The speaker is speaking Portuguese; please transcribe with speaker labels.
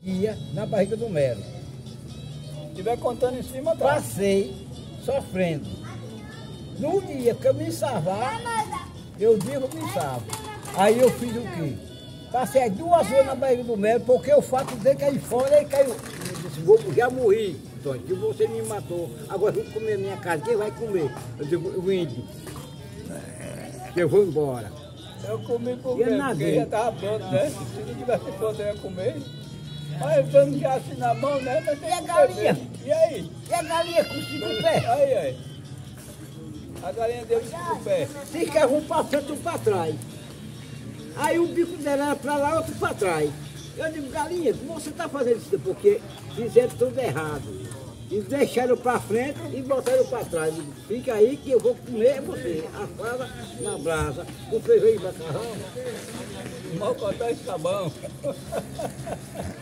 Speaker 1: Ia na barriga do Melo.
Speaker 2: Se tiver contando em cima, tá.
Speaker 1: Passei sofrendo. No dia que eu me salvar, eu digo que me salvo. Aí eu fiz o quê? Passei 2 horas na barriga do Melo, porque o fato dele cair fora, ele caiu. Eu disse, já morri, Antônio, que você me matou. Agora eu vou comer a minha casa, quem vai comer? Eu digo, o índio. Eu vou embora.
Speaker 2: Eu comi por
Speaker 1: E
Speaker 2: quê?
Speaker 1: nadei.
Speaker 2: Porque já estava pronto, né? Se não tivesse pronto, eu ia comer. Mas estamos já assim na mão, né? Mas tem
Speaker 1: E a
Speaker 2: que
Speaker 1: galinha?
Speaker 2: beber. E aí?
Speaker 1: E a galinha com 5 pés?
Speaker 2: Aí. A galinha deu 5 pés.
Speaker 1: Ficava um para frente e um para trás. Aí o bico dela era para lá, outro para trás. Eu digo, galinha, como você está fazendo isso? Porque fizeram tudo errado. E deixaram para frente e botaram para trás. Eu digo, fica aí que eu vou comer você. Assada na brasa, com feijão e macarrão.
Speaker 2: Mal cortar esse sabão.